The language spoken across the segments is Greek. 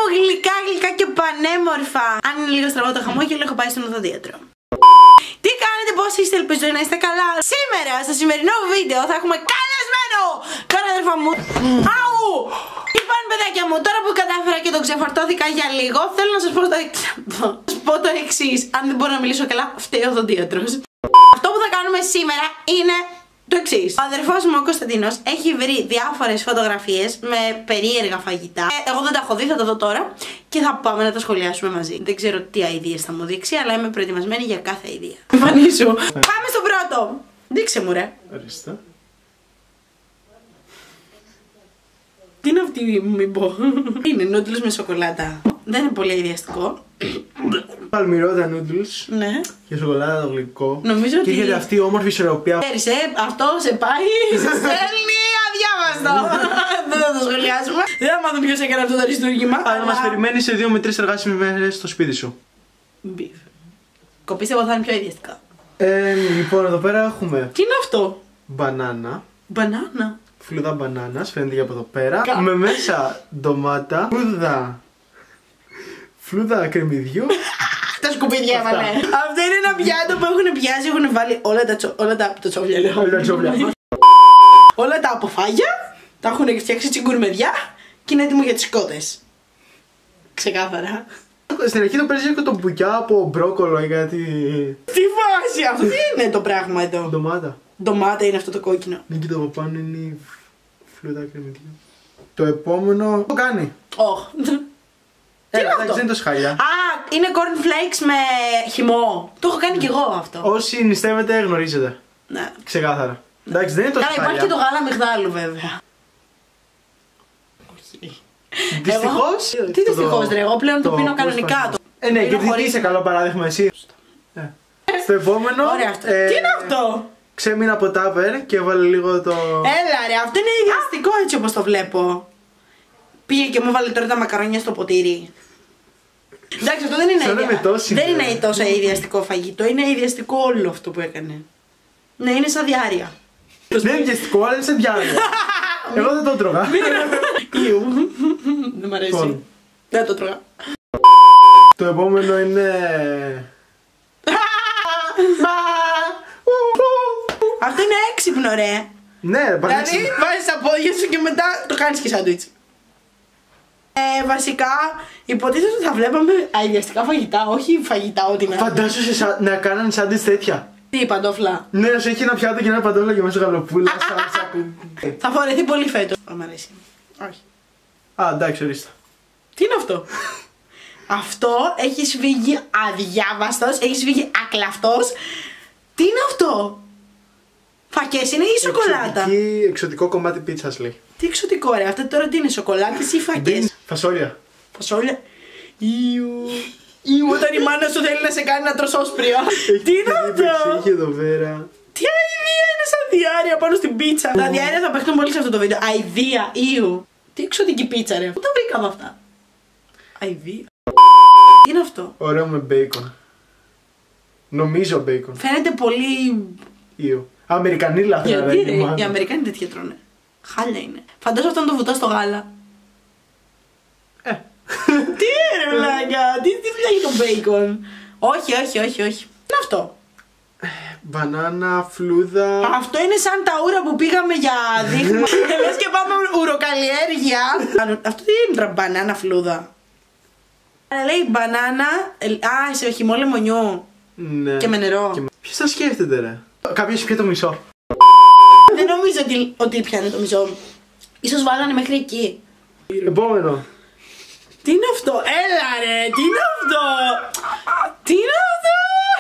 γλυκά, γλυκά και πανέμορφα. Αν είναι λίγο στραβό το χαμόγελο, έχω πάει στον οδοντίατρο. Τι κάνετε, πώς είστε, ελπίζω να είστε καλά. Σήμερα, στο σημερινό βίντεο, θα έχουμε καλεσμένο τον αδερφό μου. Αου! Λοιπόν, παιδάκια μου, τώρα που κατάφερα και τον ξεφορτώθηκα για λίγο, θέλω να σας πω το εξής. Αν δεν μπορώ να μιλήσω καλά, φταίει ο οδοντίατρος. Αυτό που θα κάνουμε σήμερα είναι το εξής. Ο αδερφός μου ο Κωνσταντίνος έχει βρει διάφορες φωτογραφίες με περίεργα φαγητά. Εγώ δεν τα έχω δει, θα τα δω τώρα και θα πάμε να τα σχολιάσουμε μαζί. Δεν ξέρω τι αηδίες θα μου δείξει, αλλά είμαι προετοιμασμένη για κάθε αηδία. Εμφανίσου. Πάμε στο πρώτο. Δείξε μου, ρε. Ορίστε. Τι είναι αυτή, μην πω. Είναι νούντλς με σοκολάτα. Δεν είναι πολύ αηδιαστικό. Παλμυρόδα noodles. Ναι. Και σοκολάτα το γλυκό. Νομίζω και έρχεται αυτή η όμορφη ισορροπία. Αυτό σε πάει, σε στέλνει αδιάβαστο. Δεν θα το σχολιάσουμε. Δεν θα μάθουμε ποιος έκανε αυτό το αριστούργημα. Αλλά μας περιμένει σε 2 με 3 εργάσιμες μέρες στο σπίτι σου. Μπιφ. Κοπίστευω θα είναι πιο αηδιαστικά. Λοιπόν, εδώ πέρα έχουμε Τι είναι αυτό? μπανάνα. Μπανάνα. Φλούδα μπανάνας, φαίνεται και από εδώ πέρα. Με μέσα ντομάτα. Φλούδα κρεμμυδιού. Τα σκουπίδια έβαλε. Αυτό είναι ένα πιάτο που έχουν πιάσει, έχουν βάλει όλα τα τσόφλια. Όλα τα αποφάγια, τα έχουν φτιάξει τσιγκουρμεδιά και είναι έτοιμο για τις κότες. Ξεκάθαρα. Στην αρχή το παίζει και το μπουκιά από μπρόκολο ή κάτι. Τι βάση, αυτό τι είναι το πράγμα εδώ? Ντομάτα. Ντομάτα είναι αυτό το κόκκινο. Ναι, και το από πάνω είναι η φλούδα κρεμμυδιού. Το επόμενο το κάνει. Ωχ. Τι είναι αυτό? Δεν είναι τόσο χαλιά. Α, είναι cornflakes με χυμό. Το έχω κάνει κι εγώ αυτό. Όσοι νηστεύετε γνωρίζετε. Ναι. Ξεκάθαρα. Εντάξει, δεν είναι τόσο Καλά, χαλιά. υπάρχει και το γάλα μυγδάλου βέβαια. Δυστυχώς. Τι δυστυχώς ρε, εγώ πλέον το πίνω κανονικά. Ναι, και τι είσαι καλό παράδειγμα εσύ. Στο επόμενο. Ωραία αυτό. Τι είναι αυτό? Ξέμεινα από τάπερ και έβαλε λίγο το. Έλα ρε, αυτό είναι ιδιαστικό έτσι όπως το βλέπω. Πήγε και μου βάλε τώρα τα μακαρόνια στο ποτήρι. Εντάξει, αυτό δεν είναι τόσο ιδιαστικό φαγητό, είναι ιδιαστικό όλο αυτό που έκανε. Ναι, είναι σαν διάρρεια. Δεν είναι ιδιαστικό, αλλά είναι σαν διάρρεια. Εγώ δεν το τρώγα. Ιου. Δεν μ' αρέσει. Δεν το τρώγα. Το επόμενο είναι. Αυτό είναι έξυπνο ρε. Ναι, Δηλαδή βάζεις τα πόδια σου και μετά το κάνεις και σάντουιτς. Βασικά υποτίθεται ότι θα βλέπαμε αηδιαστικά φαγητά, όχι φαγητά ό,τι να. Φαντάσου να κάνανε σάντουιτς τέτοια. Τι, παντόφλα? Ναι, να σου έχει ένα πιάτο και ένα παντόφλα και μέσα γαλοπούλα. Θα φορεθεί πολύ φέτος. Μ' αρέσει. Όχι. Α, εντάξει, ορίστε. Τι είναι αυτό? Αυτό έχει φύγει αδιάβαστος, έχει φύγει ακλαυτός. Τι είναι αυτό? Φακές είναι ή σοκολάτα? Εξωτικό κομμάτι πίτσας λέει. Τι εξωτικό ρε, αυτό τώρα τι είναι, σοκολάτες ή φακές? Φασόλια. Φασόλια. Ιου, όταν η μάνα σου θέλει να σε κάνει να τρως όσπρια. Τι είναι αυτό? Έχει εδώ πέρα. Τι αηδία είναι σαν διάρρεια πάνω στην πίτσα. Τα διάρρεια θα παιχτούν πολύ σε αυτό το βίντεο. Αηδία, ιου. Τι εξωτική πίτσα ρε, πού τα βρήκαμε αυτά? Αηδία. Τι είναι αυτό? Ωραίο με μπέικον. Νομίζω μπέικον. Φαίνεται πολύ. Ιου. Αμερικανίλα θα Γιατί ρε, οι Αμερικάνοι τέτοια τρώνε. Χάλια είναι. Φαντάζομαι αυτό να το βουτά στο γάλα. Τι ρε βλάκα, τι δουλειά έχει το μπέικον? Όχι. Τι είναι αυτό? Μπανάνα, φλούδα. Αυτό είναι σαν τα ούρα που πήγαμε για δείγμα. Λες και πάμε ουροκαλλιέργεια. Αυτό τι είναι μπανάνα φλούδα? Λέει μπανάνα, σε χυμό λεμονιού. Ναι. Και με νερό. Ποιος θα σκέφτεται ρε? Κάποιος πιέ το μισό. Δεν νομίζω ότι πιάνε το μισό. Ίσως βάλανε μέχρι εκεί. Επόμενο. Τι είναι αυτό? Έλα ρε, τι είναι αυτό? Τι είναι αυτό?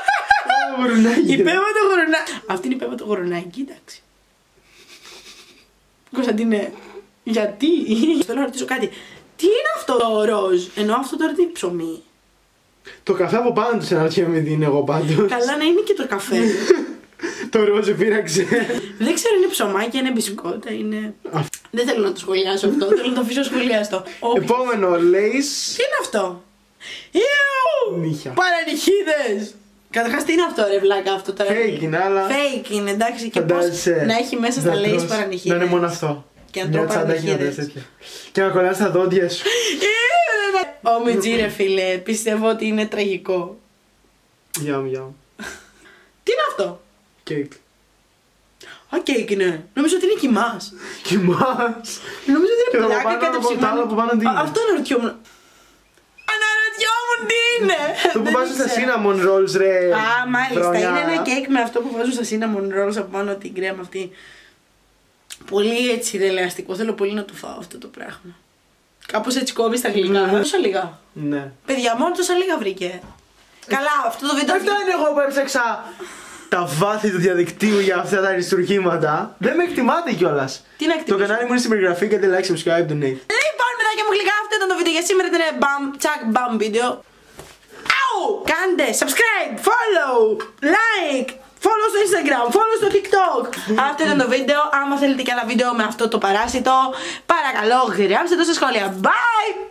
Η Πέπα το γουρνάκι. Αυτή είναι η Πέπα το γουρνάκι, κοίταξε. Κωνσταντίνε, γιατί? Θέλω να ρωτήσω κάτι. Τι είναι αυτό το ροζ? Ενώ αυτό τώρα τι είναι ψωμί? Το καφέ από πάνω του αναρωτιέμαι τι είναι εγώ πάντως. Καλά να είναι και το καφέ. Το ροζ πήραξε. Δεν ξέρω, είναι ψωμάκια, είναι μπισκότα, είναι. Δεν θέλω να το σχολιάσω αυτό, θέλω να το αφήσω σχολιάστο. Επόμενο, Lay's. Τι είναι αυτό? Ιου! Νύχια. Παρανυχίδες! Καταρχάς τι είναι αυτό ρε βλάκα αυτό τώρα? Fake είναι, αλλά. Fake είναι, εντάξει, και πώς να έχει μέσα στα Lay's παρανυχίδες. Να είναι μόνο αυτό. Και να τρώω παρανυχίδες. Και να κολλάς τα δόντια σου. Όμιτζι ρε φίλε, πιστεύω ότι είναι τραγικό. Γιάμ. Τι είναι αυτό? Κέικ. Α, κέικ είναι. Νομίζω ότι είναι κοιμάς. Κοιμάς. Νομίζω ότι Και είναι το πλάκα πάνω από το άλλο που πάνω τι είναι. Αυτό αναρωτιόμουν. Αναρωτιόμουν τι είναι. Το που Δεν βάζουν στα ήξερα. cinnamon rolls ρε. Α, μάλιστα. βρονιά. Είναι ένα κέικ με αυτό που βάζουν στα cinnamon rolls από πάνω την κρέμα αυτή. Πολύ έτσι ρελαστικό. Θέλω πολύ να το φάω αυτό το πράγμα. Κάπως έτσι κόβει τα γλυκά. Τόσα λίγα. Ναι. Παιδιά, μόνο τόσα λίγα βρήκε. Καλά, αυτό το βίντεο. Αυτό είναι εγώ που έψαξα τα βάθη του διαδικτύου για αυτά τα αριστουργήματα. Δεν με εκτιμάτε κιόλας. Τι να Το εκτιμήσω. κανάλι μου είναι στην περιγραφή, κάντε like, subscribe, donate. Λοιπόν, παιδάκια μου γλυκά, αυτό ήταν το βίντεο για σήμερα. Ήταν μπαμ, τσακ, μπαμ βίντεο. Αου! Κάντε subscribe, follow, like, follow στο Instagram, follow στο TikTok. Αυτό ήταν το βίντεο. Άμα θέλετε κι άλλα βίντεο με αυτό το παράσιτο, παρακαλώ γράψτε το στα σχόλια. Bye!